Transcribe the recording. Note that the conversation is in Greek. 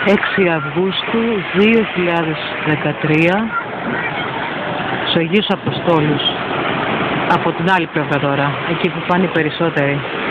6 Αυγούστου 2013 στους Αγίους Αποστόλους. Από την άλλη πλευρά τώρα, εκεί που πάνε οι περισσότεροι.